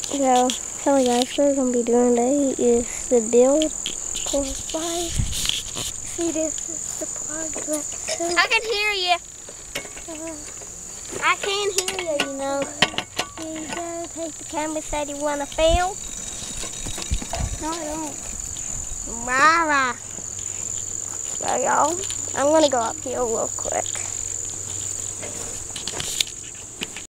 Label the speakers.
Speaker 1: So, hello guys, what we're going to be doing today is the build for 5. See, this is the progress.
Speaker 2: I can hear you. I can hear you, you know.
Speaker 1: Here you go, take the camera, said you want to film.
Speaker 2: No, I don't.
Speaker 1: Rah. So y'all, I'm going to go up here real quick.